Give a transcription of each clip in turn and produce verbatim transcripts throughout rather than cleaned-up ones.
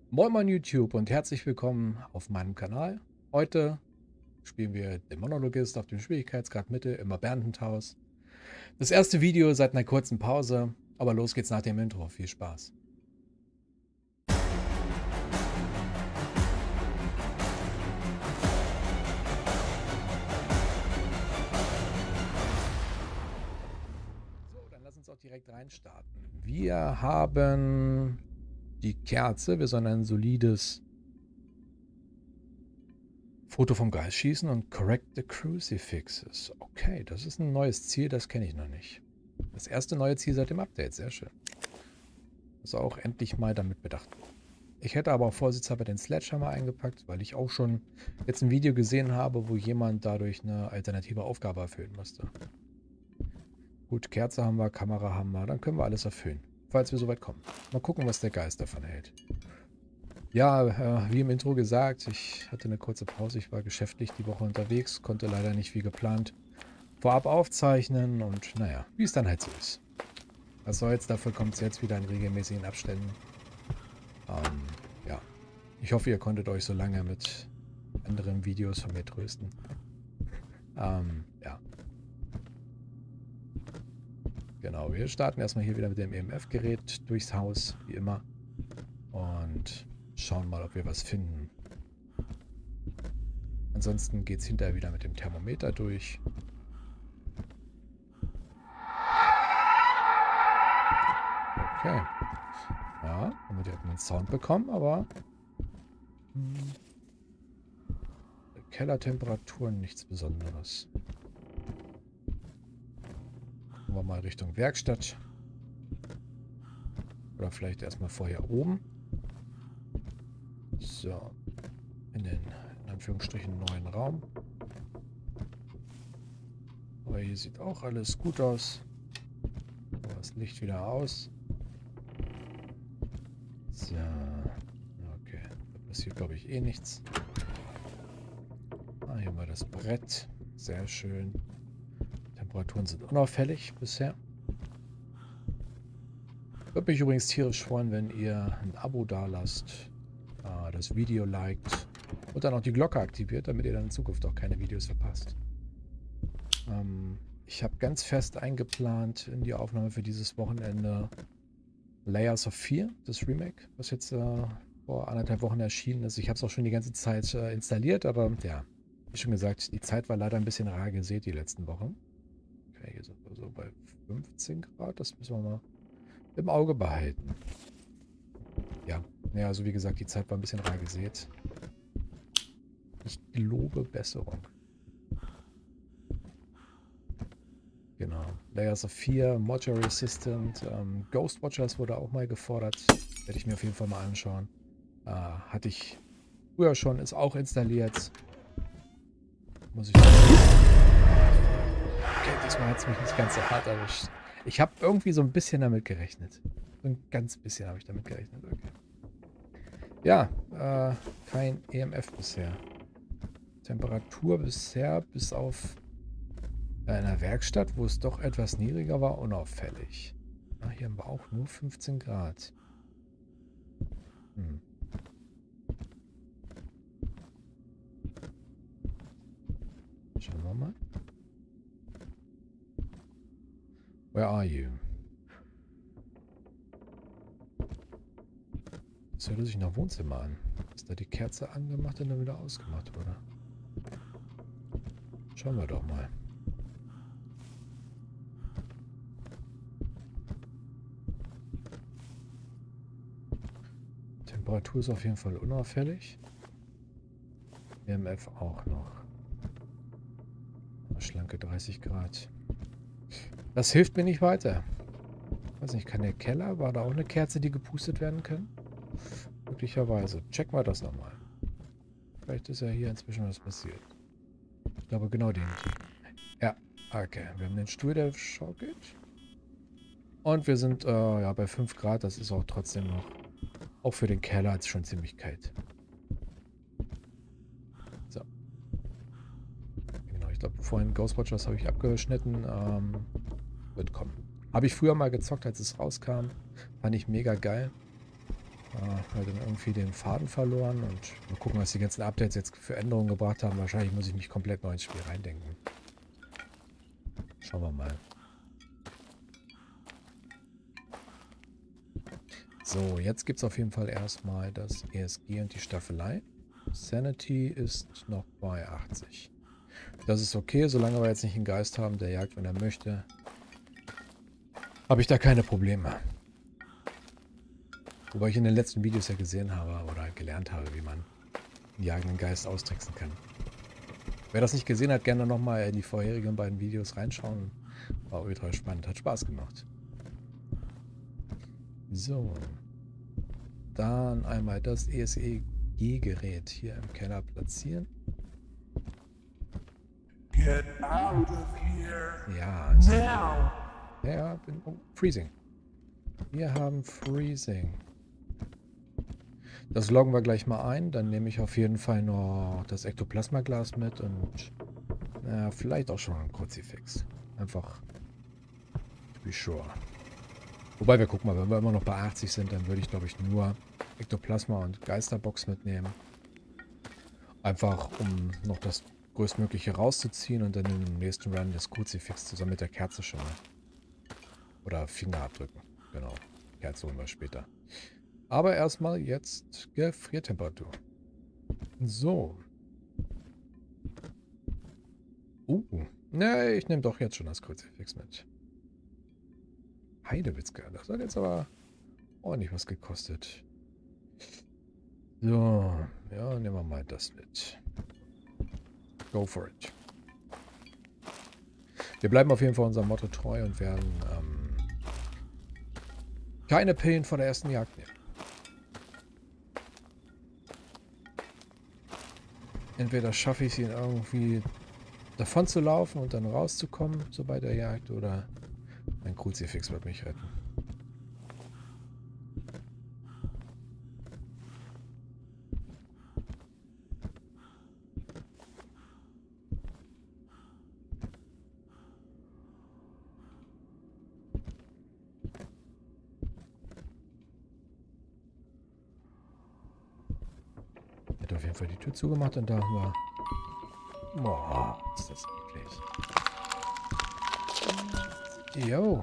Moin Moin YouTube und herzlich willkommen auf meinem Kanal. Heute spielen wir den Monologist auf dem Schwierigkeitsgrad Mitte im Abandoned-Haus. Das erste Video seit einer kurzen Pause, aber los geht's nach dem Intro. Viel Spaß. So, dann lass uns auch direkt reinstarten. Wir haben die Kerze, wir sollen ein solides Foto vom Geist schießen und correct the crucifixes. Okay, das ist ein neues Ziel, das kenne ich noch nicht. Das erste neue Ziel seit dem Update, sehr schön. Also auch endlich mal damit bedacht. Ich hätte aber auch vorsichtshalber den Sledgehammer eingepackt, weil ich auch schon jetzt ein Video gesehen habe, wo jemand dadurch eine alternative Aufgabe erfüllen musste. Gut, Kerze haben wir, Kamera haben wir, dann können wir alles erfüllen, falls wir soweit kommen. Mal gucken, was der Geist davon hält. Ja, äh, wie im Intro gesagt, ich hatte eine kurze Pause. Ich war geschäftlich die Woche unterwegs, konnte leider nicht wie geplant vorab aufzeichnen und naja, wie es dann halt so ist. Was soll's, dafür kommt es jetzt wieder in regelmäßigen Abständen. Ähm, ja, ich hoffe, ihr konntet euch so lange mit anderen Videos von mir trösten. Ähm, ja. Genau, wir starten erstmal hier wieder mit dem E M F-Gerät durchs Haus, wie immer. Und schauen mal, ob wir was finden. Ansonsten geht es hinterher wieder mit dem Thermometer durch. Okay. Ja, haben wir direkt einen Sound bekommen, aber hm, Kellertemperaturen nichts Besonderes. Gucken wir mal Richtung Werkstatt. Oder vielleicht erstmal vorher oben. So. In den, in Anführungsstrichen, neuen Raum. Aber hier sieht auch alles gut aus. Das Licht wieder aus. So. Okay. Da passiert, glaube ich, eh nichts. Ah, hier mal das Brett. Sehr schön. Temperaturen sind unauffällig bisher. Würde mich übrigens tierisch freuen, wenn ihr ein Abo dalasst, äh, das Video liked und dann auch die Glocke aktiviert, damit ihr dann in Zukunft auch keine Videos verpasst. Ähm, ich habe ganz fest eingeplant in die Aufnahme für dieses Wochenende Layers of Fear, das Remake, was jetzt äh, vor anderthalb Wochen erschienen ist. Ich habe es auch schon die ganze Zeit äh, installiert, aber ja, wie schon gesagt, die Zeit war leider ein bisschen rar gesät die letzten Wochen. Okay, hier sind wir so bei fünfzehn Grad, das müssen wir mal im Auge behalten. Ja, ja, also wie gesagt, die Zeit war ein bisschen rar gesät. Ich gelobe Besserung. Genau. Layers of Fear, Mortuary Assistant, ähm, Ghost Watchers wurde auch mal gefordert. Werde ich mir auf jeden Fall mal anschauen. Äh, hatte ich früher schon, ist auch installiert. Muss ich. Okay, diesmal hat es mich nicht ganz so hart erwischt. Ich habe irgendwie so ein bisschen damit gerechnet. So ein ganz bisschen habe ich damit gerechnet. Okay. Ja, äh, kein E M F bisher. Temperatur bisher bis auf einer Werkstatt, wo es doch etwas niedriger war, unauffällig. Ah, hier haben wir auch nur fünfzehn Grad. Hm. Schauen wir mal. Where are you? Das hört sich nach Wohnzimmer an. Ist da die Kerze angemacht und dann wieder ausgemacht, oder? Schauen wir doch mal. Temperatur ist auf jeden Fall unauffällig. E M F auch noch. Schlanke dreißig Grad. Das hilft mir nicht weiter. Weiß nicht, kann der Keller? War da auch eine Kerze, die gepustet werden kann? Möglicherweise. Checken wir das nochmal. Vielleicht ist ja hier inzwischen was passiert. Ich glaube genau den. Ja, okay. Wir haben den Stuhl, der schaukelt. Und wir sind äh, ja bei fünf Grad. Das ist auch trotzdem noch, auch für den Keller ist schon ziemlich kalt. So. Genau, ich glaube vorhin Ghostwatchers habe ich abgeschnitten. Ähm, wird kommen. Habe ich früher mal gezockt, als es rauskam. Fand ich mega geil. Äh, halt dann irgendwie den Faden verloren und mal gucken, was die ganzen Updates jetzt für Änderungen gebracht haben. Wahrscheinlich muss ich mich komplett neu ins Spiel reindenken. Schauen wir mal. So, jetzt gibt es auf jeden Fall erstmal das E S G und die Staffelei. Sanity ist noch bei achtzig. Das ist okay, solange wir jetzt nicht einen Geist haben, der jagt, wenn er möchte. Habe ich da keine Probleme. Wobei ich in den letzten Videos ja gesehen habe oder gelernt habe, wie man einen jagenden Geist austricksen kann. Wer das nicht gesehen hat, gerne nochmal in die vorherigen beiden Videos reinschauen. War ultra spannend, hat Spaß gemacht. So. Dann einmal das E S G-Gerät hier im Keller platzieren. Get out of here. Ja, ist Now. ja, bin, oh, Freezing. Wir haben Freezing. Das loggen wir gleich mal ein. Dann nehme ich auf jeden Fall noch das Ektoplasma-Glas mit und ja, vielleicht auch schon ein Kruzifix. Einfach to be sure. Wobei wir gucken mal, wenn wir immer noch bei achtzig sind, dann würde ich glaube ich nur Ektoplasma und Geisterbox mitnehmen. Einfach um noch das größtmögliche rauszuziehen und dann im nächsten Run das Kruzifix zusammen mit der Kerze schon mal. Oder Finger abdrücken. Genau. Kerze holen wir später. Aber erstmal jetzt Gefriertemperatur. So. Uh. Ne, ich nehme doch jetzt schon das Kruzifix mit. Heidewitzka. Das hat jetzt aber ordentlich was gekostet. So. Ja, nehmen wir mal das mit. Go for it. Wir bleiben auf jeden Fall unserem Motto treu und werden ähm, keine Pillen vor der ersten Jagd nehmen. Entweder schaffe ich es ihn irgendwie davon zu laufen und dann rauszukommen, so bei der Jagd, oder ein Kruzifix wird mich retten. Hat auf jeden Fall die Tür zugemacht und da haben wir... Boah, ist das eklig. Jo.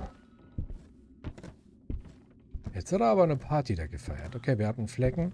Jetzt hat er aber eine Party da gefeiert. Okay, wir hatten Flecken.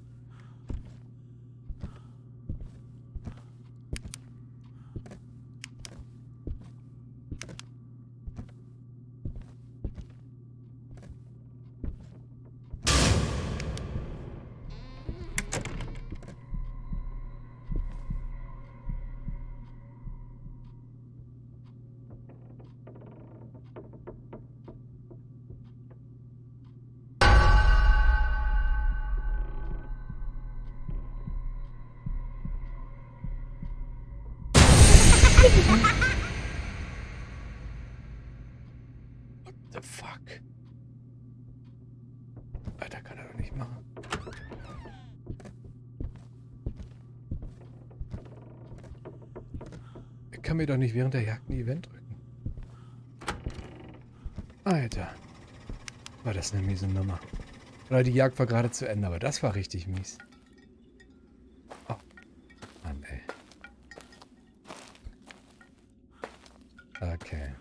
What the fuck? Alter, kann er doch nicht machen. Er kann mir doch nicht während der Jagd ein Event drücken. Alter. War das eine miese Nummer. Oder die Jagd war gerade zu Ende, aber das war richtig mies. Oh. Mann, ey. Okay.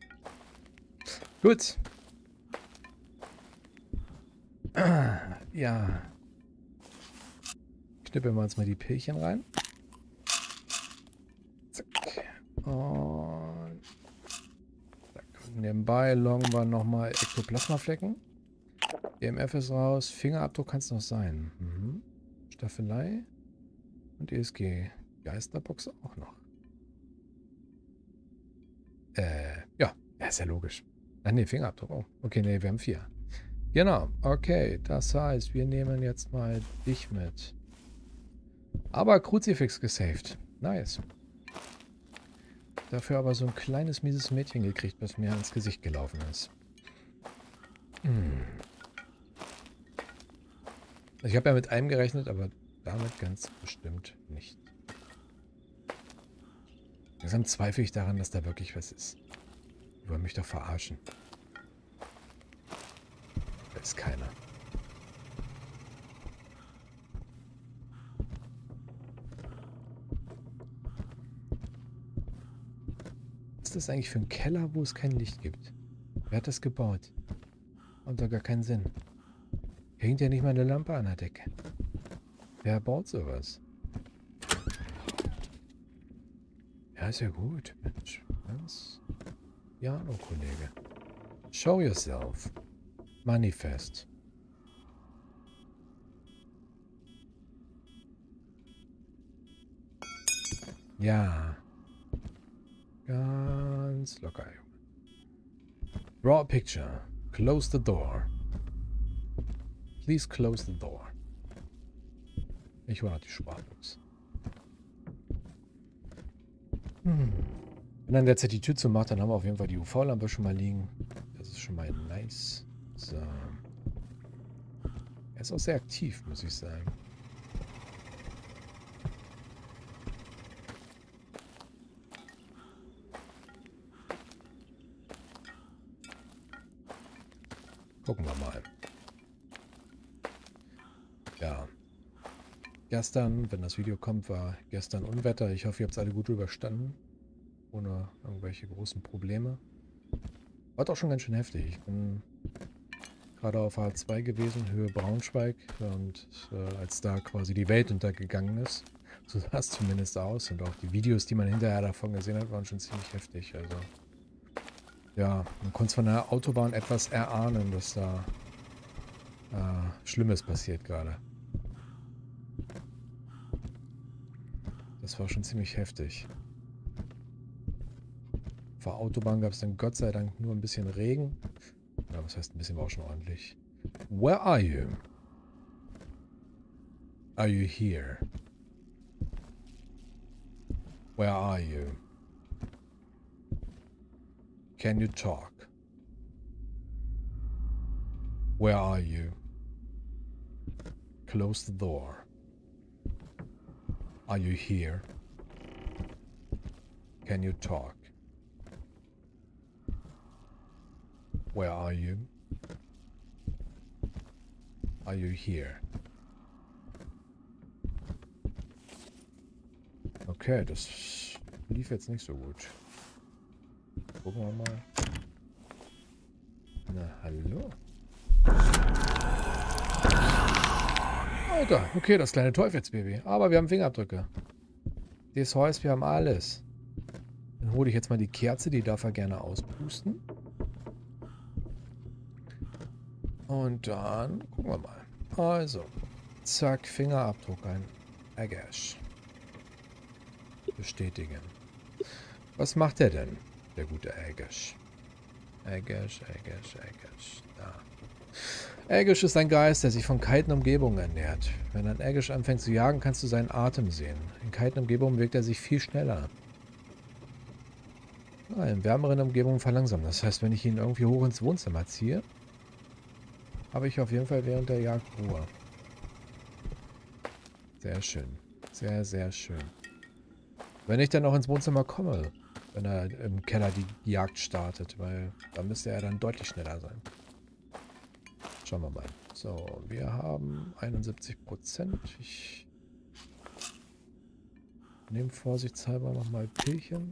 Gut. Ah, ja. Knippeln wir uns mal die Pillchen rein. Zack. Und zack. Und nebenbei loggen wir nochmal Ektoplasmaflecken. E M F ist raus. Fingerabdruck kann es noch sein. Mhm. Staffelei. Und E S G. Geisterbox auch noch. Äh, ja. Ja, ist ja logisch. Ach ne, Fingerabdruck. Oh, okay, ne, wir haben vier. Genau, okay. Das heißt, wir nehmen jetzt mal dich mit. Aber Kruzifix gesaved. Nice. Dafür aber so ein kleines, mieses Mädchen gekriegt, was mir ins Gesicht gelaufen ist. Hm. Ich habe ja mit einem gerechnet, aber damit ganz bestimmt nicht. Langsam zweifle ich daran, dass da wirklich was ist. Die wollen mich doch verarschen. Da ist keiner. ist das eigentlich für ein Keller, wo es kein Licht gibt? Wer hat das gebaut? Hat doch gar keinen Sinn. Hier hängt ja nicht mal eine Lampe an der Decke. Wer baut sowas? Ja, ist ja gut, Mensch. Was? Ja, oh Kollege. Show yourself. Manifest. Ja. Ganz locker. Draw a picture. Close the door. Please close the door. Ich hole noch die Sparlos. Hm. Wenn dann derzeit die Tür zumacht, dann haben wir auf jeden Fall die U V-Lampe schon mal liegen. Das ist schon mal nice. So. Er ist auch sehr aktiv, muss ich sagen. Gucken wir mal. Ja. Gestern, wenn das Video kommt, war gestern Unwetter. Ich hoffe, ihr habt es alle gut überstanden. Ohne irgendwelche großen Probleme. War doch schon ganz schön heftig. Ich bin gerade auf H zwei gewesen, Höhe Braunschweig. Und äh, als da quasi die Welt untergegangen ist, so sah es zumindest aus. Und auch die Videos, die man hinterher davon gesehen hat, waren schon ziemlich heftig. Also ja, man konnte es von der Autobahn etwas erahnen, dass da äh, Schlimmes passiert gerade. Das war schon ziemlich heftig. Auf der Autobahn gab es dann Gott sei Dank nur ein bisschen Regen. Ja, was heißt ein bisschen, war auch schon ordentlich. Where are you? Are you here? Where are you? Can you talk? Where are you? Close the door. Are you here? Can you talk? Where are you? Are you here? Okay, das lief jetzt nicht so gut. Gucken wir mal. Na, hallo? Alter, okay, das kleine Teufelsbaby. Aber wir haben Fingerabdrücke. Das heißt, wir haben alles. Dann hole ich jetzt mal die Kerze, die darf er gerne auspusten. Und dann gucken wir mal. Also, zack, Fingerabdruck ein. Agash. Bestätigen. Was macht er denn, der gute Agash? Agash, Agash, Agash. Da. Agash ist ein Geist, der sich von kalten Umgebungen ernährt. Wenn ein Agash anfängt zu jagen, kannst du seinen Atem sehen. In kalten Umgebungen bewegt er sich viel schneller. Ah, in wärmeren Umgebungen verlangsamen. Das heißt, wenn ich ihn irgendwie hoch ins Wohnzimmer ziehe, habe ich auf jeden Fall während der Jagd Ruhe. Sehr schön. Sehr, sehr schön. Wenn ich dann noch ins Wohnzimmer komme, wenn er im Keller die Jagd startet, weil da müsste er dann deutlich schneller sein. Schauen wir mal. So, wir haben einundsiebzig Prozent. Ich nehme vorsichtshalber nochmal Pillchen.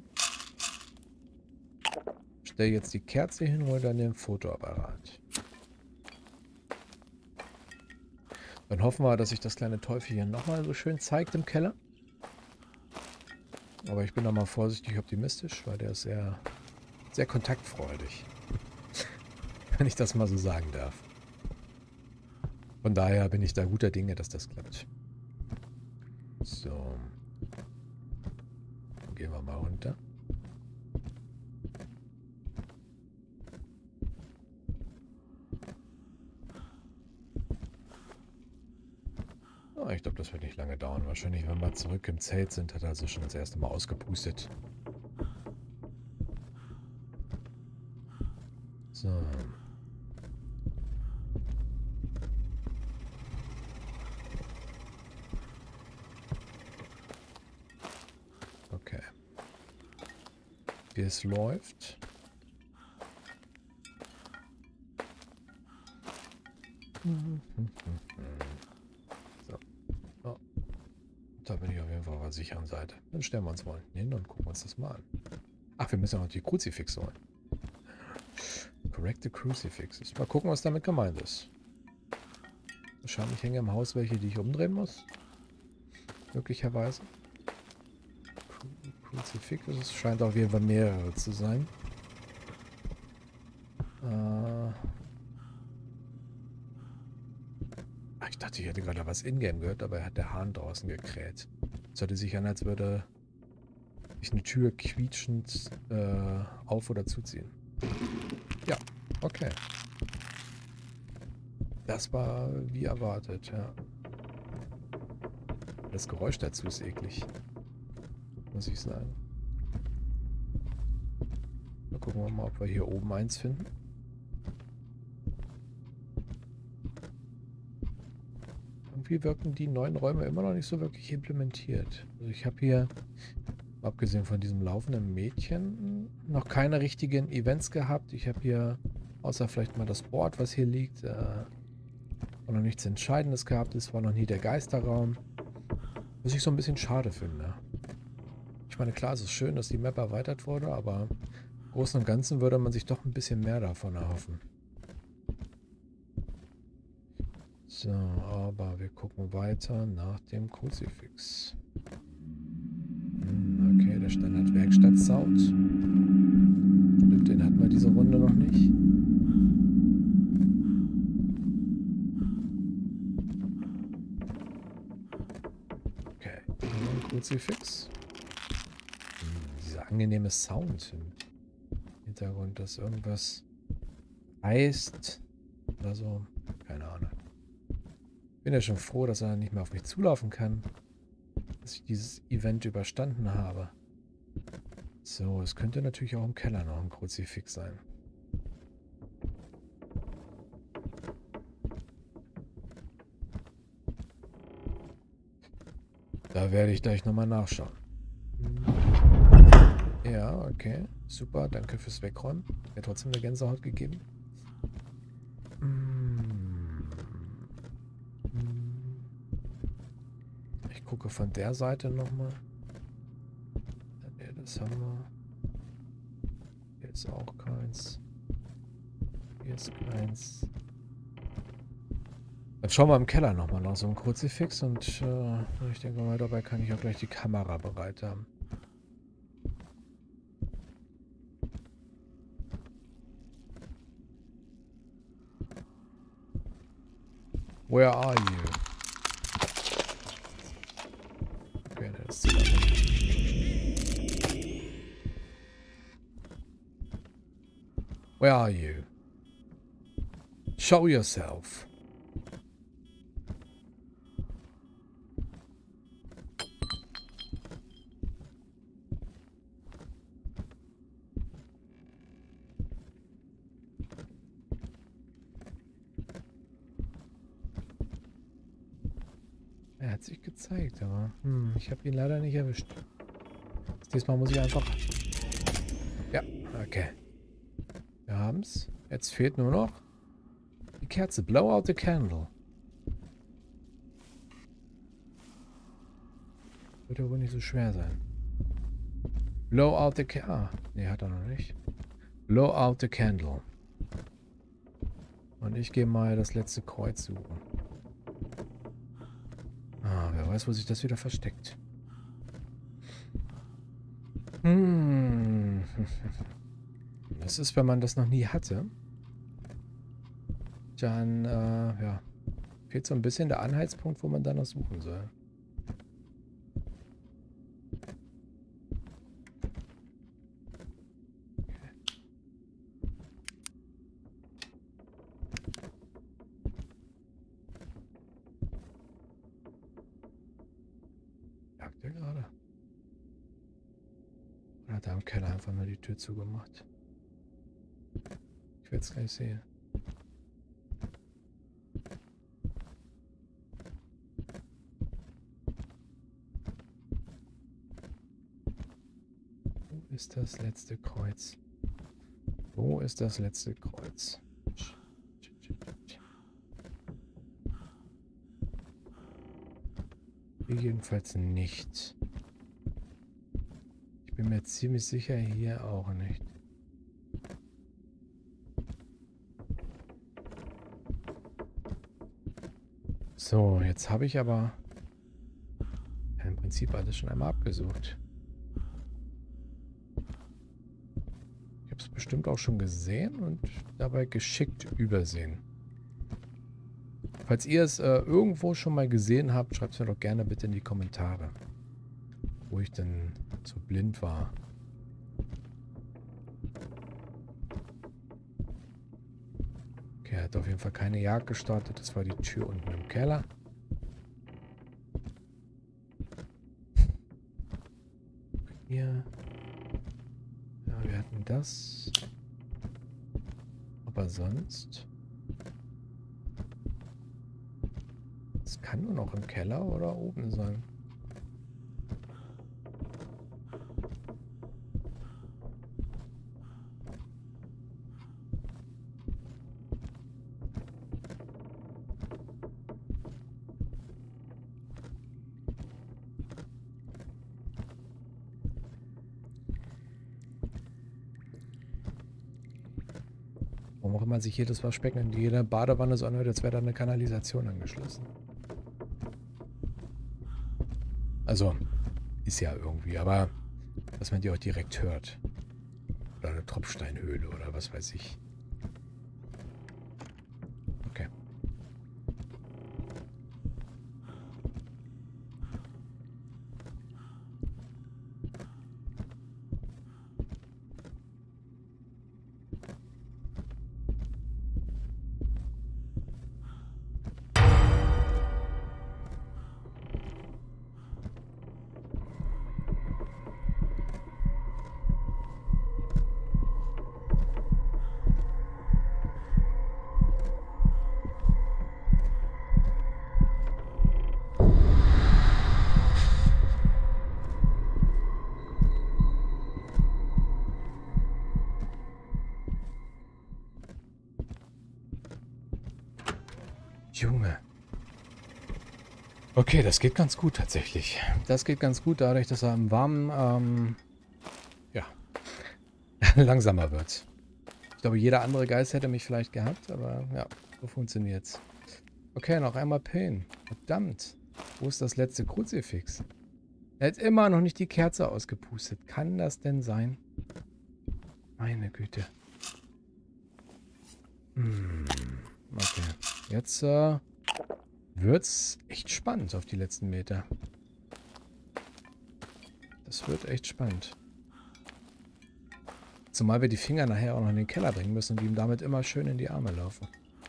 Stelle jetzt die Kerze hin, hole dann den Fotoapparat. Dann hoffen wir, dass sich das kleine Teufelchen nochmal so schön zeigt im Keller. Aber ich bin nochmal vorsichtig optimistisch, weil der ist sehr, sehr kontaktfreudig. Wenn ich das mal so sagen darf. Von daher bin ich da guter Dinge, dass das klappt. So. Dann gehen wir mal runter. Oh, ich glaube, das wird nicht lange dauern. Wahrscheinlich, wenn wir zurück im Zelt sind, hat er also schon das erste Mal ausgepustet. So. Okay. Wie es läuft. So. Oh. Da bin ich auf jeden Fall auf der sicheren Seite. Dann stellen wir uns mal hin und gucken uns das mal an. Ach, wir müssen auch noch die Kruzifixe holen. Correct the Crucifixes. Mal gucken, was damit gemeint ist. Wahrscheinlich hängen im Haus welche, die ich umdrehen muss. Möglicherweise. Crucifixes. Es scheint auf jeden Fall mehrere zu sein. Äh Ach, ich dachte, ich hätte gerade was in-game gehört, dabei hat der Hahn draußen gekräht. Es hörte sich an, als würde sich eine Tür quietschend äh, auf- oder zuziehen. Ja, okay. Das war wie erwartet, ja. Das Geräusch dazu ist eklig. Muss ich sagen. Mal gucken wir mal, ob wir hier oben eins finden. Irgendwie wirken die neuen Räume immer noch nicht so wirklich implementiert. Also ich habe hier, abgesehen von diesem laufenden Mädchen, noch keine richtigen Events gehabt. Ich habe hier, außer vielleicht mal das Board, was hier liegt, äh, noch nichts Entscheidendes gehabt. Es war noch nie der Geisterraum. Was ich so ein bisschen schade finde. Ich meine, klar, es ist schön, dass die Map erweitert wurde, aber im Großen und Ganzen würde man sich doch ein bisschen mehr davon erhoffen. So, aber wir gucken weiter nach dem Kruzifix. Hm, okay, der Standard-Werkstatt-Sound. Stimmt, den hatten wir diese Runde noch nicht. Okay, ein Kruzifix. Hm, dieser angenehme Sound im Hintergrund, dass irgendwas heißt oder so. Keine Ahnung. Bin ja schon froh, dass er nicht mehr auf mich zulaufen kann. Dass ich dieses Event überstanden habe. So, es könnte natürlich auch im Keller noch ein Kruzifix sein. Da werde ich gleich nochmal nachschauen. Ja, okay. Super, danke fürs Wegräumen. Mir trotzdem eine Gänsehaut gegeben. Ich gucke von der Seite nochmal. Ne, das haben wir. Hier ist auch keins. Hier ist keins. Dann schauen wir im Keller nochmal nach so einem Kruzifix und äh, ich denke mal, dabei kann ich auch gleich die Kamera bereit haben. Where are you? Okay, das ist Where are you? Show yourself. Er hat sich gezeigt, aber hm, ich habe ihn leider nicht erwischt. Diesmal muss ich einfach... Ja, okay. Wir haben's. Jetzt fehlt nur noch die Kerze. Blow out the candle. Wird ja wohl nicht so schwer sein. Blow out the candle. Ah, nee, hat er noch nicht. Blow out the candle. Und ich gehe mal das letzte Kreuz suchen. Ah, wer weiß, wo sich das wieder versteckt. Hm. Das ist, wenn man das noch nie hatte. Dann, äh, ja. Fehlt so ein bisschen der Anhaltspunkt, wo man danach suchen soll. Jagt er gerade? Oder hat er im Keller einfach nur die Tür zugemacht? Ich werde es gleich sehen. Wo ist das letzte Kreuz? Wo ist das letzte Kreuz? Hier jedenfalls nicht. Ich bin mir ziemlich sicher hier auch nicht. So, jetzt habe ich aber ja, im Prinzip alles schon einmal abgesucht. Ich habe es bestimmt auch schon gesehen und dabei geschickt übersehen. Falls ihr es äh, irgendwo schon mal gesehen habt, schreibt es mir doch gerne bitte in die Kommentare, wo ich denn so blind war. Okay, er hat auf jeden Fall keine Jagd gestartet. Das war die Tür unten im Keller. Hier. Ja, wir hatten das. Aber sonst... Es kann nur noch im Keller oder oben sein. Warum auch immer sich jedes Waschbecken in jeder Badewanne so anhört, als wäre da eine Kanalisation angeschlossen. Also, ist ja irgendwie, aber dass man die auch direkt hört. Oder eine Tropfsteinhöhle oder was weiß ich. Okay. Junge. Okay, das geht ganz gut tatsächlich. Das geht ganz gut dadurch, dass er im Warmen, ähm, ja, langsamer wird. Ich glaube, jeder andere Geist hätte mich vielleicht gehabt, aber ja, so funktioniert's. Okay, noch einmal Pain. Verdammt. Wo ist das letzte Kruzifix? Er hat immer noch nicht die Kerze ausgepustet. Kann das denn sein? Meine Güte. Hm. Okay. Jetzt äh, wird's echt spannend auf die letzten Meter. Das wird echt spannend. Zumal wir die Finger nachher auch noch in den Keller bringen müssen und die ihm damit immer schön in die Arme laufen.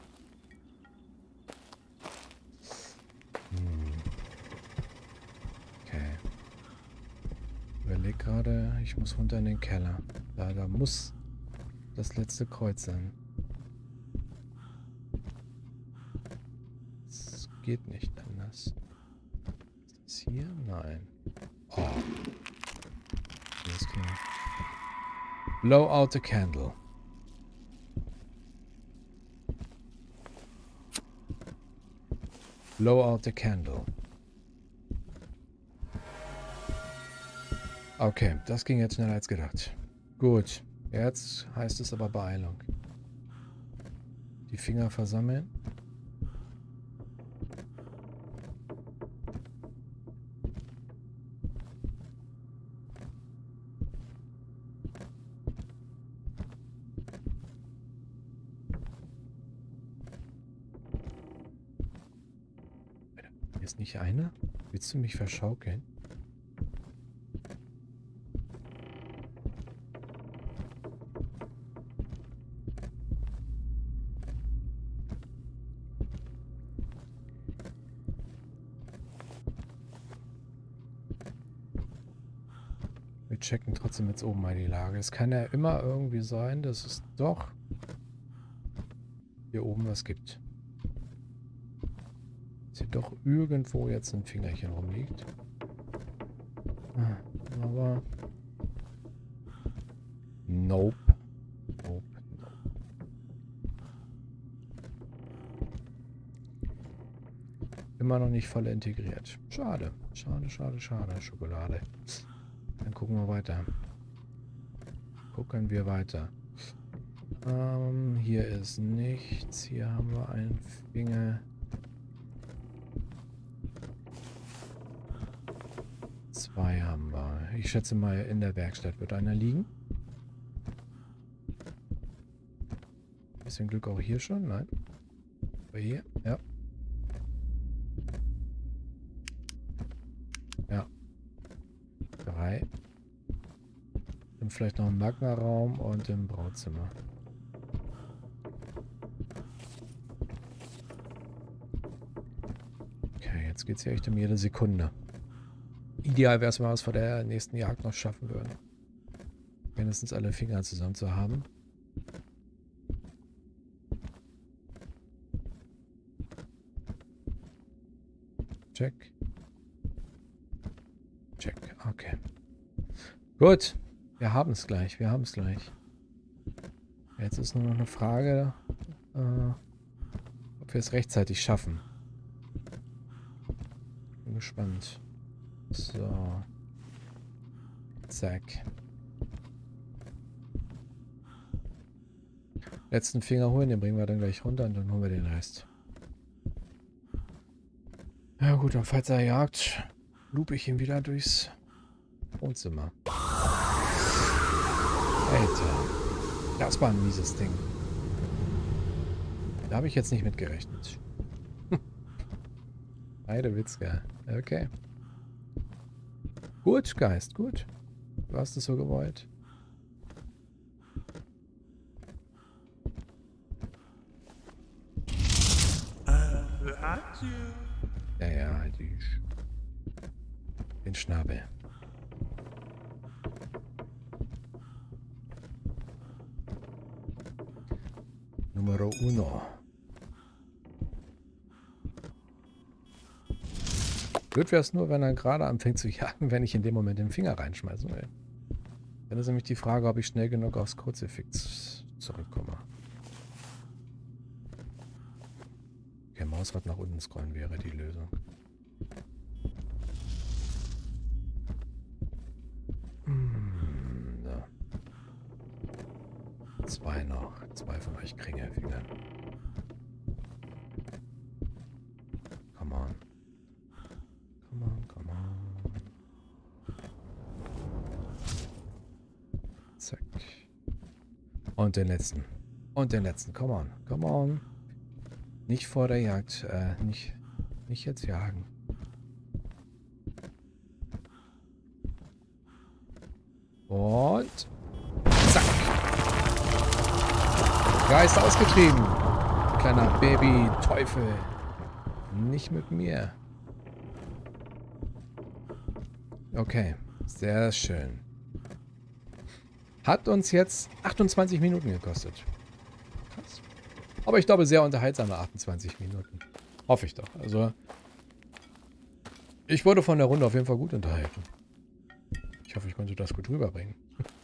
Hm. Okay. Ich überleg gerade, ich muss runter in den Keller. Da, da muss das letzte Kreuz sein. Das geht nicht anders. Ist das hier? Nein. Oh. Alles klar. Blow out the candle. Blow out the candle. Okay, das ging jetzt schneller als gedacht. Gut, jetzt heißt es aber Beeilung. Die Finger versammeln. Ist nicht einer? Willst du mich verschaukeln? Wir checken trotzdem jetzt oben mal die Lage. Es kann ja immer irgendwie sein, dass es doch hier oben was gibt. Dass hier doch irgendwo jetzt ein Fingerchen rumliegt. Aber... Nope. Nope. Nope. Immer noch nicht voll integriert. Schade. Schade, schade, schade. Schokolade. Dann gucken wir weiter. Gucken wir weiter. Ähm, hier ist nichts. Hier haben wir einen Finger. Zwei haben wir. Ich schätze mal, in der Werkstatt wird einer liegen. Bisschen Glück auch hier schon. Nein. Aber hier, ja. Ja. Drei. Dann vielleicht noch im Magma-Raum und im Brauzimmer. Okay, jetzt geht es hier echt um jede Sekunde. Ideal wäre es, wenn wir es vor der nächsten Jagd noch schaffen würden. Mindestens alle Finger zusammen zu haben. Check. Check. Okay. Gut. Wir haben es gleich. Wir haben es gleich. Jetzt ist nur noch eine Frage, äh, ob wir es rechtzeitig schaffen. Bin gespannt. So. Zack. Letzten Finger holen, den bringen wir dann gleich runter und dann holen wir den Rest. Ja gut, und falls er jagt, lupe ich ihn wieder durchs Wohnzimmer. Alter. Das war ein mieses Ding. Da habe ich jetzt nicht mit gerechnet. Beide Witzka. Okay. Gut, Geist, gut. Du hast es so gewollt. Ja, ja, halt die Sch den Schnabel. Numero uno. Blöd wäre es nur, wenn er gerade anfängt zu jagen, wenn ich in dem Moment den Finger reinschmeißen will. Dann ist nämlich die Frage, ob ich schnell genug aufs Kruzifix zurückkomme. Okay, Mausrad nach unten scrollen wäre die Lösung. Hm, so. Zwei noch. Zwei von euch Kringelfingern. Come on. Come on, come on. Zack. Und den letzten. Und den letzten. Come on, come on. Nicht vor der Jagd. Äh, nicht, nicht jetzt jagen. Und zack. Geist ausgetrieben. Kleiner Baby-Teufel. Nicht mit mir. Okay. Sehr schön. Hat uns jetzt achtundzwanzig Minuten gekostet. Krass. Aber ich glaube, sehr unterhaltsame achtundzwanzig Minuten. Hoffe ich doch. Also, ich wurde von der Runde auf jeden Fall gut unterhalten. Ich hoffe, ich konnte das gut rüberbringen.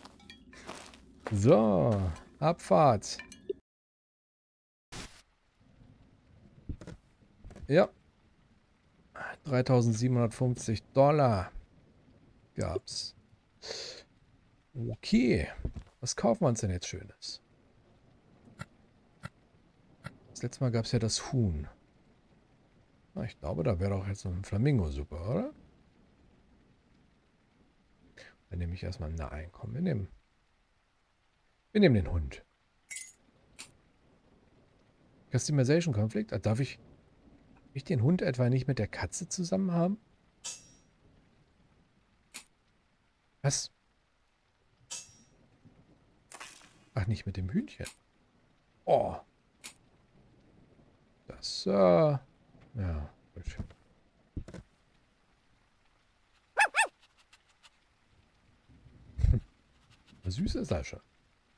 So, Abfahrt. Ja. dreitausendsiebenhundertfünfzig Dollar gab's. Okay. Was kaufen wir uns denn jetzt Schönes? Das letzte Mal gab es ja das Huhn. Na, ich glaube, da wäre doch jetzt so ein Flamingo super, oder? Dann nehme ich erstmal... Nein, komm, wir nehmen... Wir nehmen den Hund. Customization Konflikt? Darf ich... Darf ich den Hund etwa nicht mit der Katze zusammen haben? Was? Ach, nicht mit dem Hühnchen. Oh. Das, äh... ja, gut. Süß ist er schon.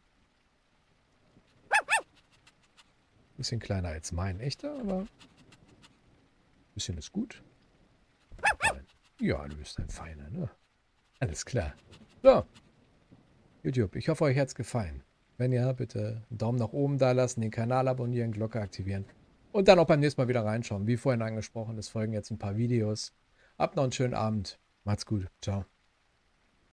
Bisschen kleiner als mein echter, aber... Bisschen ist gut. Ja, du bist ein Feiner, ne? Alles klar. So. YouTube, ich hoffe, euch hat es gefallen. Wenn ja, bitte einen Daumen nach oben da lassen, den Kanal abonnieren, Glocke aktivieren und dann auch beim nächsten Mal wieder reinschauen. Wie vorhin angesprochen, es folgen jetzt ein paar Videos. Habt noch einen schönen Abend. Macht's gut. Ciao.